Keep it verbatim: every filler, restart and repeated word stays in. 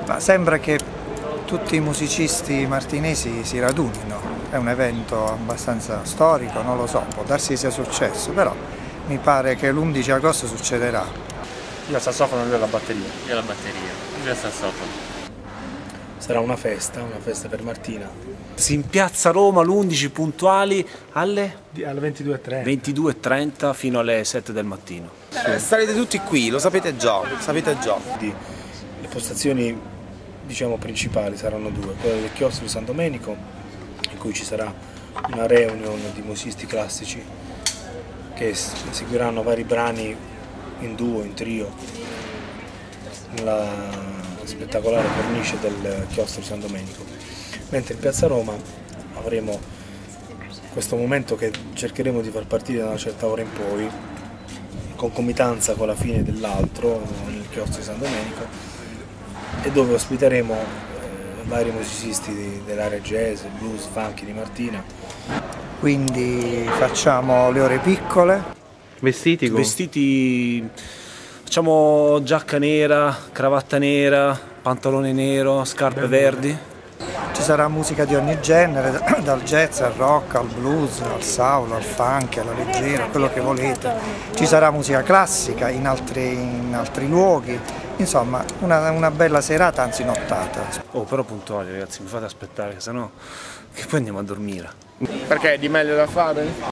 Ma sembra che tutti i musicisti martinesi si radunino, è un evento abbastanza storico, non lo so, può darsi sia successo, però mi pare che l'undici agosto succederà. Io al sassofono e lui alla batteria. Io alla batteria, lui al sassofono. Sarà una festa, una festa per Martina. Si in piazza Roma l'undici puntuali alle Alle ventidue e trenta. ventidue e trenta fino alle sette del mattino. Eh, starete tutti qui, lo sapete già, sapete già. Le postazioni, diciamo, principali saranno due, quella del chiostro di San Domenico, in cui ci sarà una reunion di musicisti classici che seguiranno vari brani in duo, in trio, nella spettacolare cornice del chiostro di San Domenico. Mentre in piazza Roma avremo questo momento che cercheremo di far partire da una certa ora in poi, in concomitanza con la fine dell'altro, nel chiostro di San Domenico, e dove ospiteremo eh, vari musicisti dell'area jazz, blues, funky di Martina. Quindi facciamo le ore piccole. Vestiti con? Vestiti, facciamo giacca nera, cravatta nera, pantalone nero, scarpe verdi. Ci sarà musica di ogni genere, dal jazz al rock, al blues, al soul, al funk, alla leggera, quello che volete. Ci sarà musica classica in altri, in altri luoghi, insomma una, una bella serata, anzi nottata. Oh, però puntuali ragazzi, mi fate aspettare, che sennò che poi andiamo a dormire. Perché è di meglio da fare?